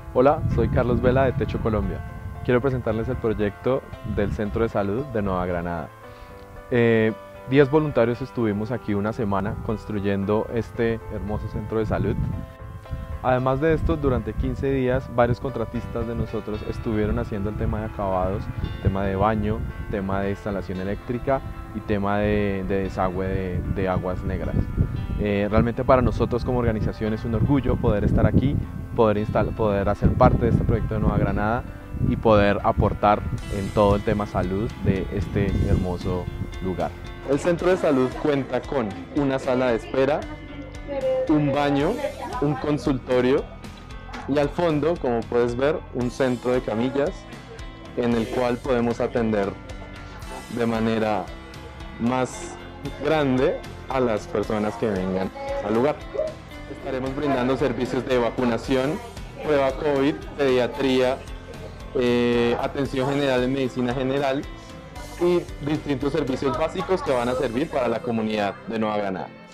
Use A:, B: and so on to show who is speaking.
A: Hola, soy Carlos Vela de Techo Colombia. Quiero presentarles el proyecto del Centro de Salud de Nueva Granada. 10 voluntarios estuvimos aquí una semana construyendo este hermoso centro de salud. Además de esto, durante 15 días varios contratistas de nosotros estuvieron haciendo el tema de acabados, tema de baño, tema de instalación eléctrica y tema de desagüe de aguas negras. Realmente para nosotros como organización es un orgullo poder estar aquí, poder hacer parte de este proyecto de Nueva Granada y poder aportar en todo el tema salud de este hermoso lugar. El centro de salud cuenta con una sala de espera, un baño, un consultorio y al fondo, como puedes ver, un centro de camillas en el cual podemos atender de manera más grande a las personas que vengan al lugar. Estaremos brindando servicios de vacunación, prueba COVID, pediatría, atención general en medicina general y distintos servicios básicos que van a servir para la comunidad de Nueva Granada.